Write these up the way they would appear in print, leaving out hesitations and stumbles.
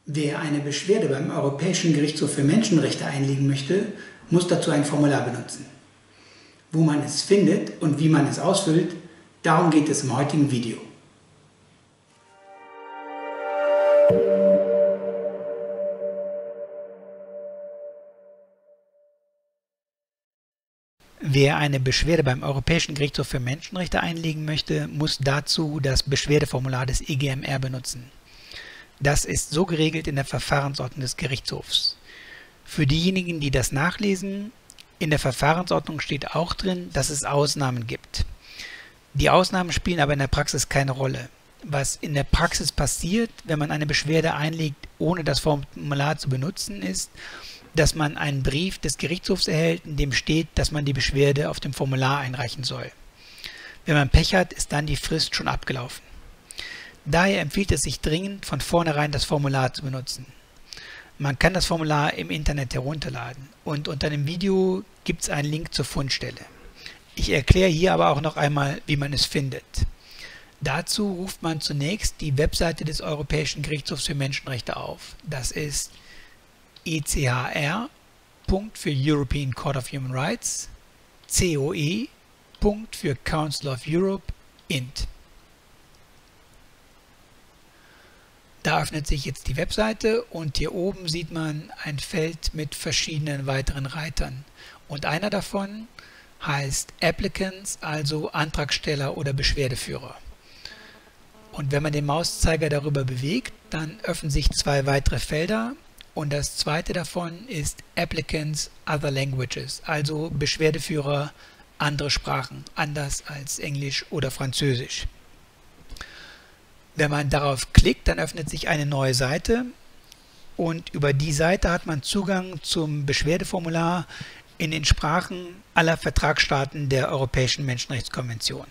Wer eine Beschwerde beim Europäischen Gerichtshof für Menschenrechte einlegen möchte, muss dazu ein Formular benutzen. Wo man es findet und wie man es ausfüllt, darum geht es im heutigen Video. Wer eine Beschwerde beim Europäischen Gerichtshof für Menschenrechte einlegen möchte, muss dazu das Beschwerdeformular des EGMR benutzen. Das ist so geregelt in der Verfahrensordnung des Gerichtshofs. Für diejenigen, die das nachlesen, in der Verfahrensordnung steht auch drin, dass es Ausnahmen gibt. Die Ausnahmen spielen aber in der Praxis keine Rolle. Was in der Praxis passiert, wenn man eine Beschwerde einlegt, ohne das Formular zu benutzen, ist, dass man einen Brief des Gerichtshofs erhält, in dem steht, dass man die Beschwerde auf dem Formular einreichen soll. Wenn man Pech hat, ist dann die Frist schon abgelaufen. Daher empfiehlt es sich dringend, von vornherein das Formular zu benutzen. Man kann das Formular im Internet herunterladen und unter dem Video gibt es einen Link zur Fundstelle. Ich erkläre hier aber auch noch einmal, wie man es findet. Dazu ruft man zunächst die Webseite des Europäischen Gerichtshofs für Menschenrechte auf. Das ist ECHR. Für European Court of Human Rights, COE. Für Council of Europe, INT. Da öffnet sich jetzt die Webseite und hier oben sieht man ein Feld mit verschiedenen weiteren Reitern. Und einer davon heißt Applicants, also Antragsteller oder Beschwerdeführer. Und wenn man den Mauszeiger darüber bewegt, dann öffnen sich zwei weitere Felder. Und das zweite davon ist Applicants Other Languages, also Beschwerdeführer andere Sprachen, anders als Englisch oder Französisch. Wenn man darauf klickt, dann öffnet sich eine neue Seite und über die Seite hat man Zugang zum Beschwerdeformular in den Sprachen aller Vertragsstaaten der Europäischen Menschenrechtskonvention.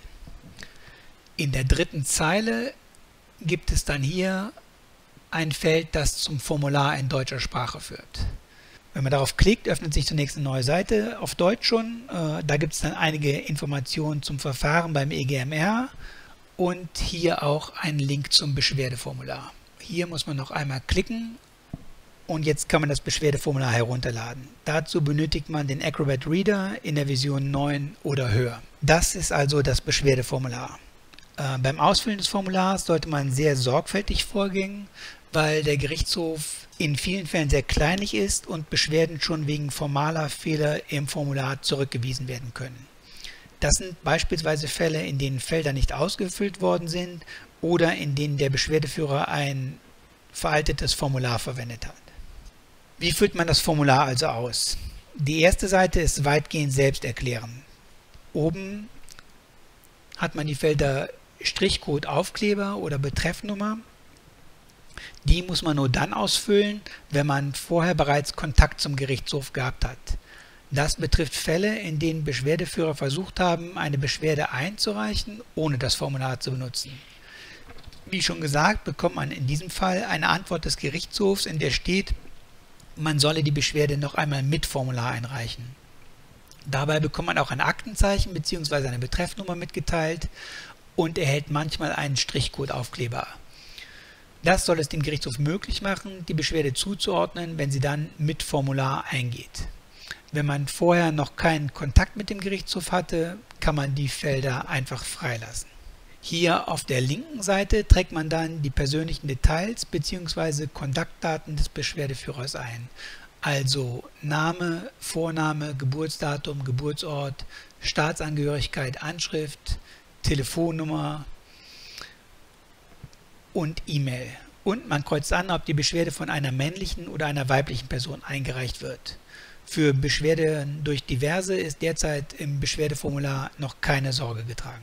In der dritten Zeile gibt es dann hier ein Feld, das zum Formular in deutscher Sprache führt. Wenn man darauf klickt, öffnet sich zunächst eine neue Seite, auf Deutsch schon. Da gibt es dann einige Informationen zum Verfahren beim EGMR und hier auch einen Link zum Beschwerdeformular. Hier muss man noch einmal klicken und jetzt kann man das Beschwerdeformular herunterladen. Dazu benötigt man den Acrobat Reader in der Version 9 oder höher. Das ist also das Beschwerdeformular. Beim Ausfüllen des Formulars sollte man sehr sorgfältig vorgehen, weil der Gerichtshof in vielen Fällen sehr kleinlich ist und Beschwerden schon wegen formaler Fehler im Formular zurückgewiesen werden können. Das sind beispielsweise Fälle, in denen Felder nicht ausgefüllt worden sind oder in denen der Beschwerdeführer ein veraltetes Formular verwendet hat. Wie füllt man das Formular also aus? Die erste Seite ist weitgehend selbsterklärend. Oben hat man die Felder Strichcode, Aufkleber oder Betreffnummer. Die muss man nur dann ausfüllen, wenn man vorher bereits Kontakt zum Gerichtshof gehabt hat. Das betrifft Fälle, in denen Beschwerdeführer versucht haben, eine Beschwerde einzureichen, ohne das Formular zu benutzen. Wie schon gesagt, bekommt man in diesem Fall eine Antwort des Gerichtshofs, in der steht, man solle die Beschwerde noch einmal mit Formular einreichen. Dabei bekommt man auch ein Aktenzeichen bzw. eine Betreffnummer mitgeteilt und erhält manchmal einen Strichcode-Aufkleber. Das soll es dem Gerichtshof möglich machen, die Beschwerde zuzuordnen, wenn sie dann mit Formular eingeht. Wenn man vorher noch keinen Kontakt mit dem Gerichtshof hatte, kann man die Felder einfach freilassen. Hier auf der linken Seite trägt man dann die persönlichen Details bzw. Kontaktdaten des Beschwerdeführers ein. Also Name, Vorname, Geburtsdatum, Geburtsort, Staatsangehörigkeit, Anschrift, Telefonnummer und E-Mail. Und man kreuzt an, ob die Beschwerde von einer männlichen oder einer weiblichen Person eingereicht wird. Für Beschwerden durch Diverse ist derzeit im Beschwerdeformular noch keine Sorge getragen.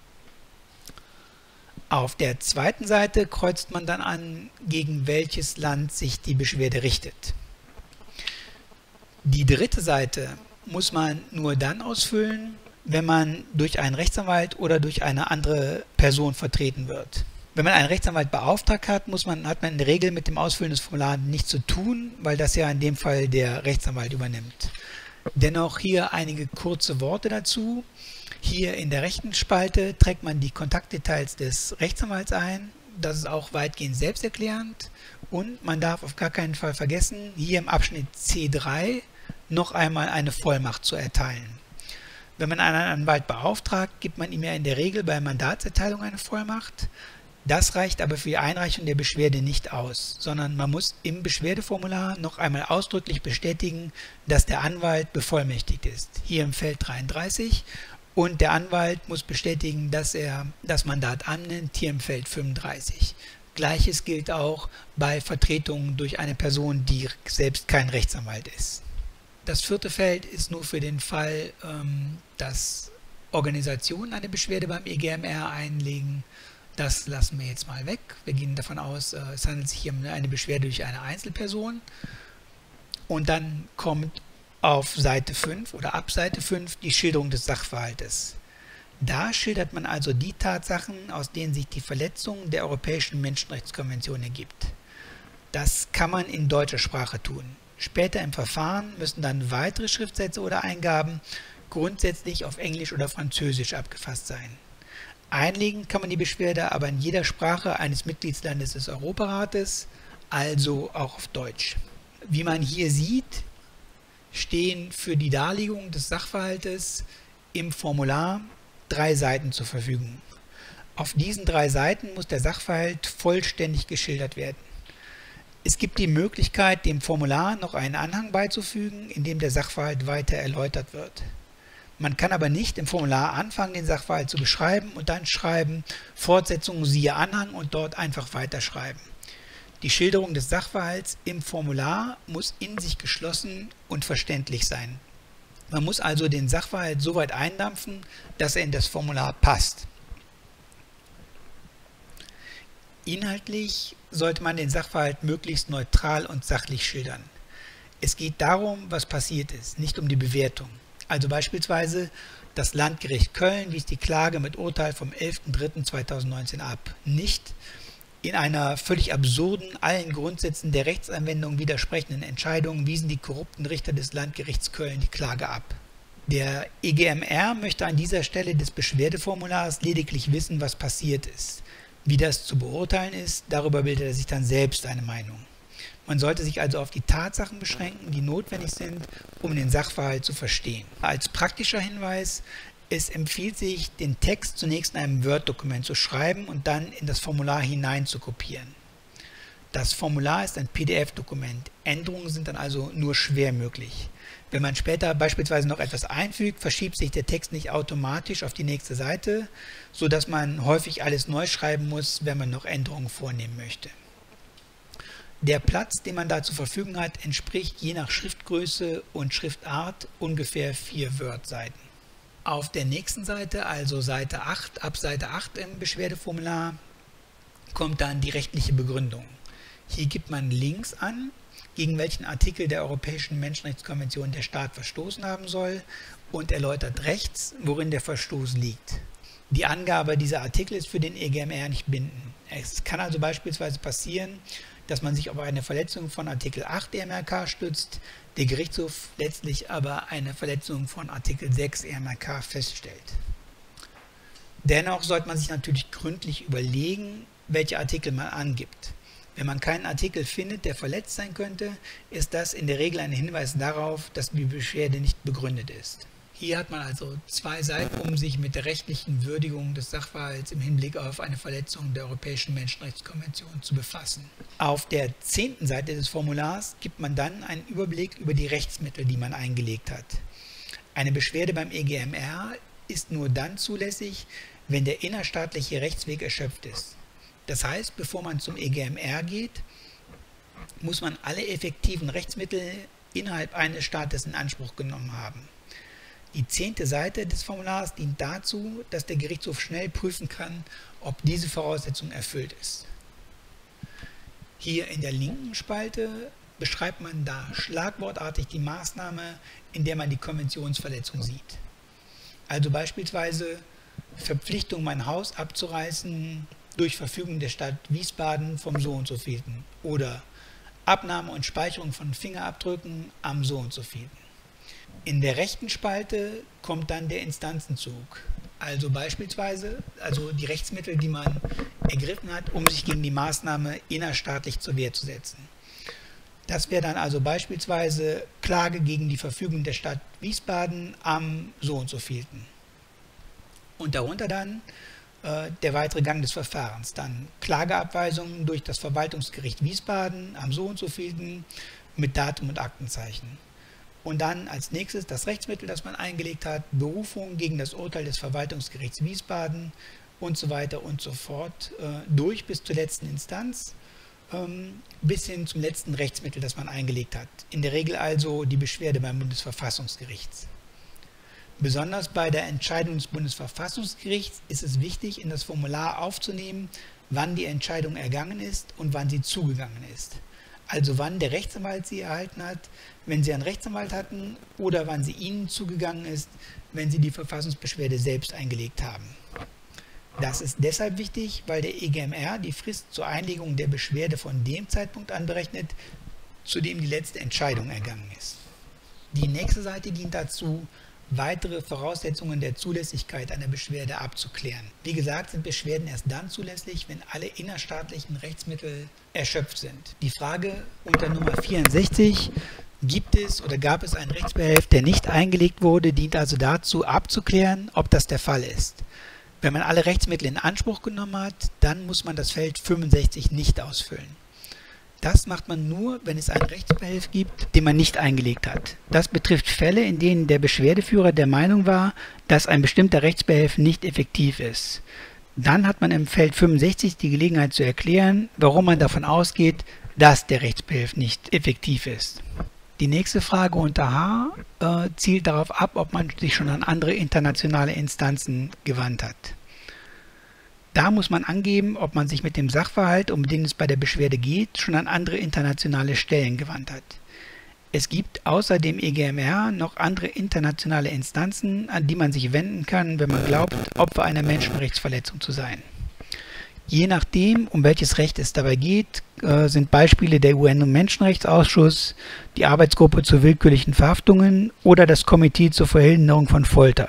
Auf der zweiten Seite kreuzt man dann an, gegen welches Land sich die Beschwerde richtet. Die dritte Seite muss man nur dann ausfüllen, wenn man durch einen Rechtsanwalt oder durch eine andere Person vertreten wird. Wenn man einen Rechtsanwalt beauftragt hat, hat man in der Regel mit dem Ausfüllen des Formulars nichts zu tun, weil das ja in dem Fall der Rechtsanwalt übernimmt. Dennoch hier einige kurze Worte dazu. Hier in der rechten Spalte trägt man die Kontaktdetails des Rechtsanwalts ein. Das ist auch weitgehend selbsterklärend und man darf auf gar keinen Fall vergessen, hier im Abschnitt C3 noch einmal eine Vollmacht zu erteilen. Wenn man einen Anwalt beauftragt, gibt man ihm ja in der Regel bei Mandatserteilung eine Vollmacht. Das reicht aber für die Einreichung der Beschwerde nicht aus, sondern man muss im Beschwerdeformular noch einmal ausdrücklich bestätigen, dass der Anwalt bevollmächtigt ist. Hier im Feld 33. Und der Anwalt muss bestätigen, dass er das Mandat annimmt, hier im Feld 35. Gleiches gilt auch bei Vertretungen durch eine Person, die selbst kein Rechtsanwalt ist. Das vierte Feld ist nur für den Fall, dass Organisationen eine Beschwerde beim EGMR einlegen. Das lassen wir jetzt mal weg. Wir gehen davon aus, es handelt sich hier um eine Beschwerde durch eine Einzelperson. Und dann kommt auf Seite 5 oder ab Seite 5 die Schilderung des Sachverhaltes. Da schildert man also die Tatsachen, aus denen sich die Verletzung der Europäischen Menschenrechtskonvention ergibt. Das kann man in deutscher Sprache tun. Später im Verfahren müssen dann weitere Schriftsätze oder Eingaben grundsätzlich auf Englisch oder Französisch abgefasst sein. Einlegen kann man die Beschwerde aber in jeder Sprache eines Mitgliedslandes des Europarates, also auch auf Deutsch. Wie man hier sieht, stehen für die Darlegung des Sachverhaltes im Formular 3 Seiten zur Verfügung. Auf diesen 3 Seiten muss der Sachverhalt vollständig geschildert werden. Es gibt die Möglichkeit, dem Formular noch einen Anhang beizufügen, in dem der Sachverhalt weiter erläutert wird. Man kann aber nicht im Formular anfangen, den Sachverhalt zu beschreiben und dann schreiben, Fortsetzung siehe Anhang und dort einfach weiterschreiben. Die Schilderung des Sachverhalts im Formular muss in sich geschlossen und verständlich sein. Man muss also den Sachverhalt so weit eindampfen, dass er in das Formular passt. Inhaltlich sollte man den Sachverhalt möglichst neutral und sachlich schildern. Es geht darum, was passiert ist, nicht um die Bewertung. Also beispielsweise, das Landgericht Köln wies die Klage mit Urteil vom 11.03.2019 ab. Nicht in einer völlig absurden, allen Grundsätzen der Rechtsanwendung widersprechenden Entscheidung wiesen die korrupten Richter des Landgerichts Köln die Klage ab. Der EGMR möchte an dieser Stelle des Beschwerdeformulars lediglich wissen, was passiert ist. Wie das zu beurteilen ist, darüber bildet er sich dann selbst eine Meinung. Man sollte sich also auf die Tatsachen beschränken, die notwendig sind, um den Sachverhalt zu verstehen. Als praktischer Hinweis, es empfiehlt sich, den Text zunächst in einem Word-Dokument zu schreiben und dann in das Formular hinein zu kopieren. Das Formular ist ein PDF-Dokument, Änderungen sind dann also nur schwer möglich. Wenn man später beispielsweise noch etwas einfügt, verschiebt sich der Text nicht automatisch auf die nächste Seite, sodass man häufig alles neu schreiben muss, wenn man noch Änderungen vornehmen möchte. Der Platz, den man da zur Verfügung hat, entspricht je nach Schriftgröße und Schriftart ungefähr 4 Word-Seiten. Auf der nächsten Seite, also Seite 8, ab Seite 8 im Beschwerdeformular, kommt dann die rechtliche Begründung. Hier gibt man links an, gegen welchen Artikel der Europäischen Menschenrechtskonvention der Staat verstoßen haben soll und erläutert rechts, worin der Verstoß liegt. Die Angabe dieser Artikel ist für den EGMR nicht bindend. Es kann also beispielsweise passieren, dass man sich auf eine Verletzung von Artikel 8 EMRK stützt, der Gerichtshof letztlich aber eine Verletzung von Artikel 6 EMRK feststellt. Dennoch sollte man sich natürlich gründlich überlegen, welche Artikel man angibt. Wenn man keinen Artikel findet, der verletzt sein könnte, ist das in der Regel ein Hinweis darauf, dass die Beschwerde nicht begründet ist. Hier hat man also 2 Seiten, um sich mit der rechtlichen Würdigung des Sachverhalts im Hinblick auf eine Verletzung der Europäischen Menschenrechtskonvention zu befassen. Auf der 10. Seite des Formulars gibt man dann einen Überblick über die Rechtsmittel, die man eingelegt hat. Eine Beschwerde beim EGMR ist nur dann zulässig, wenn der innerstaatliche Rechtsweg erschöpft ist. Das heißt, bevor man zum EGMR geht, muss man alle effektiven Rechtsmittel innerhalb eines Staates in Anspruch genommen haben. Die 10. Seite des Formulars dient dazu, dass der Gerichtshof schnell prüfen kann, ob diese Voraussetzung erfüllt ist. Hier in der linken Spalte beschreibt man da schlagwortartig die Maßnahme, in der man die Konventionsverletzung sieht. Also beispielsweise Verpflichtung, mein Haus abzureißen durch Verfügung der Stadt Wiesbaden vom so und so vielten oder Abnahme und Speicherung von Fingerabdrücken am so und so vielten. In der rechten Spalte kommt dann der Instanzenzug. Also beispielsweise die Rechtsmittel, die man ergriffen hat, um sich gegen die Maßnahme innerstaatlich zur Wehr zu setzen. Das wäre dann also beispielsweise Klage gegen die Verfügung der Stadt Wiesbaden am so und so vielten. Und darunter dann der weitere Gang des Verfahrens. Dann Klageabweisungen durch das Verwaltungsgericht Wiesbaden am so und so vielten mit Datum und Aktenzeichen. Und dann als nächstes das Rechtsmittel, das man eingelegt hat, Berufung gegen das Urteil des Verwaltungsgerichts Wiesbaden und so weiter und so fort, durch bis zur letzten Instanz, bis hin zum letzten Rechtsmittel, das man eingelegt hat. In der Regel also die Beschwerde beim Bundesverfassungsgericht. Besonders bei der Entscheidung des Bundesverfassungsgerichts ist es wichtig, in das Formular aufzunehmen, wann die Entscheidung ergangen ist und wann sie zugegangen ist. Also wann der Rechtsanwalt sie erhalten hat, wenn Sie einen Rechtsanwalt hatten, oder wann sie Ihnen zugegangen ist, wenn Sie die Verfassungsbeschwerde selbst eingelegt haben. Das ist deshalb wichtig, weil der EGMR die Frist zur Einlegung der Beschwerde von dem Zeitpunkt an berechnet, zu dem die letzte Entscheidung ergangen ist. Die nächste Seite dient dazu, weitere Voraussetzungen der Zulässigkeit einer Beschwerde abzuklären. Wie gesagt, sind Beschwerden erst dann zulässig, wenn alle innerstaatlichen Rechtsmittel erschöpft sind. Die Frage unter Nummer 64, gibt es oder gab es einen Rechtsbehelf, der nicht eingelegt wurde, dient also dazu abzuklären, ob das der Fall ist. Wenn man alle Rechtsmittel in Anspruch genommen hat, dann muss man das Feld 65 nicht ausfüllen. Das macht man nur, wenn es einen Rechtsbehelf gibt, den man nicht eingelegt hat. Das betrifft Fälle, in denen der Beschwerdeführer der Meinung war, dass ein bestimmter Rechtsbehelf nicht effektiv ist. Dann hat man im Feld 65 die Gelegenheit zu erklären, warum man davon ausgeht, dass der Rechtsbehelf nicht effektiv ist. Die nächste Frage unter H zielt darauf ab, ob man sich schon an andere internationale Instanzen gewandt hat. Da muss man angeben, ob man sich mit dem Sachverhalt, um den es bei der Beschwerde geht, schon an andere internationale Stellen gewandt hat. Es gibt außer dem EGMR noch andere internationale Instanzen, an die man sich wenden kann, wenn man glaubt, Opfer einer Menschenrechtsverletzung zu sein. Je nachdem, um welches Recht es dabei geht, sind Beispiele der UN-Menschenrechtsausschuss, die Arbeitsgruppe zu willkürlichen Verhaftungen oder das Komitee zur Verhinderung von Folter.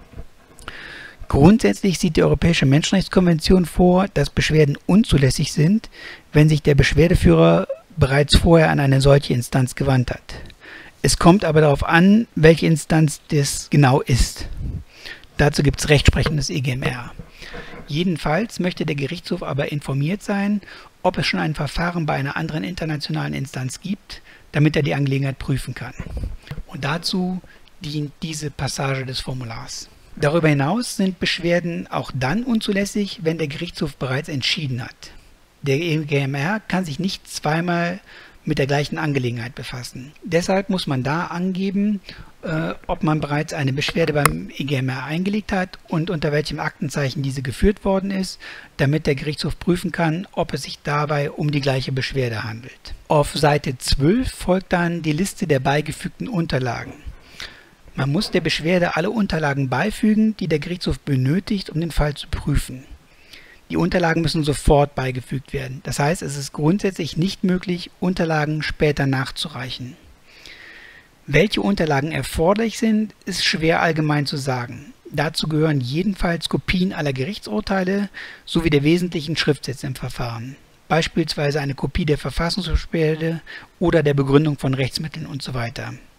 Grundsätzlich sieht die Europäische Menschenrechtskonvention vor, dass Beschwerden unzulässig sind, wenn sich der Beschwerdeführer bereits vorher an eine solche Instanz gewandt hat. Es kommt aber darauf an, welche Instanz das genau ist. Dazu gibt es Rechtsprechung des EGMR. Jedenfalls möchte der Gerichtshof aber informiert sein, ob es schon ein Verfahren bei einer anderen internationalen Instanz gibt, damit er die Angelegenheit prüfen kann. Und dazu dient diese Passage des Formulars. Darüber hinaus sind Beschwerden auch dann unzulässig, wenn der Gerichtshof bereits entschieden hat. Der EGMR kann sich nicht zweimal mit der gleichen Angelegenheit befassen. Deshalb muss man da angeben, ob man bereits eine Beschwerde beim EGMR eingelegt hat und unter welchem Aktenzeichen diese geführt worden ist, damit der Gerichtshof prüfen kann, ob es sich dabei um die gleiche Beschwerde handelt. Auf Seite 12 folgt dann die Liste der beigefügten Unterlagen. Man muss der Beschwerde alle Unterlagen beifügen, die der Gerichtshof benötigt, um den Fall zu prüfen. Die Unterlagen müssen sofort beigefügt werden. Das heißt, es ist grundsätzlich nicht möglich, Unterlagen später nachzureichen. Welche Unterlagen erforderlich sind, ist schwer allgemein zu sagen. Dazu gehören jedenfalls Kopien aller Gerichtsurteile sowie der wesentlichen Schriftsätze im Verfahren. Beispielsweise eine Kopie der Verfassungsbeschwerde oder der Begründung von Rechtsmitteln usw.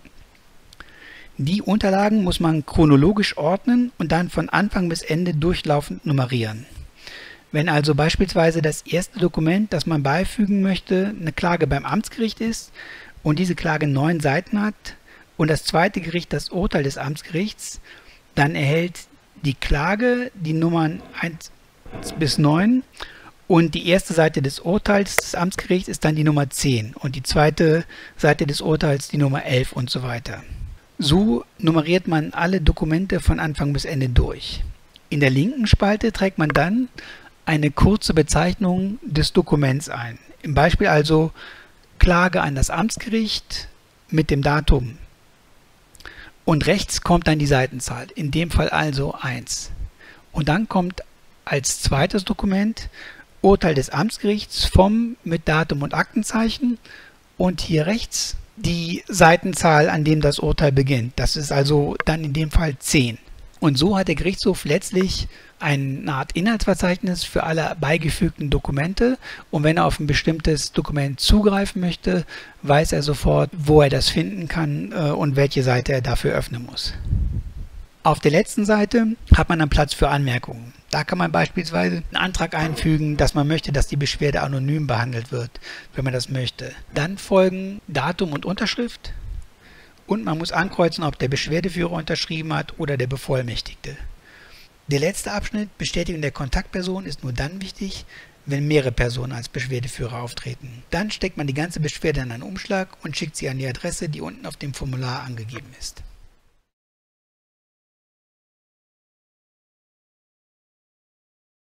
Die Unterlagen muss man chronologisch ordnen und dann von Anfang bis Ende durchlaufend nummerieren. Wenn also beispielsweise das erste Dokument, das man beifügen möchte, eine Klage beim Amtsgericht ist und diese Klage 9 Seiten hat und das zweite Gericht das Urteil des Amtsgerichts, dann erhält die Klage die Nummern 1 bis 9 und die erste Seite des Urteils des Amtsgerichts ist dann die Nummer 10 und die zweite Seite des Urteils die Nummer 11 und so weiter. So nummeriert man alle Dokumente von Anfang bis Ende durch. In der linken Spalte trägt man dann eine kurze Bezeichnung des Dokuments ein. Im Beispiel also Klage an das Amtsgericht mit dem Datum. Und rechts kommt dann die Seitenzahl, in dem Fall also 1. Und dann kommt als zweites Dokument Urteil des Amtsgerichts vom mit Datum und Aktenzeichen und hier rechts die Seitenzahl, an dem das Urteil beginnt. Das ist also dann in dem Fall 10. Und so hat der Gerichtshof letztlich eine Art Inhaltsverzeichnis für alle beigefügten Dokumente. Und wenn er auf ein bestimmtes Dokument zugreifen möchte, weiß er sofort, wo er das finden kann und welche Seite er dafür öffnen muss. Auf der letzten Seite hat man dann Platz für Anmerkungen. Da kann man beispielsweise einen Antrag einfügen, dass man möchte, dass die Beschwerde anonym behandelt wird, wenn man das möchte. Dann folgen Datum und Unterschrift. Und man muss ankreuzen, ob der Beschwerdeführer unterschrieben hat oder der Bevollmächtigte. Der letzte Abschnitt, Bestätigung der Kontaktperson, ist nur dann wichtig, wenn mehrere Personen als Beschwerdeführer auftreten. Dann steckt man die ganze Beschwerde in einen Umschlag und schickt sie an die Adresse, die unten auf dem Formular angegeben ist.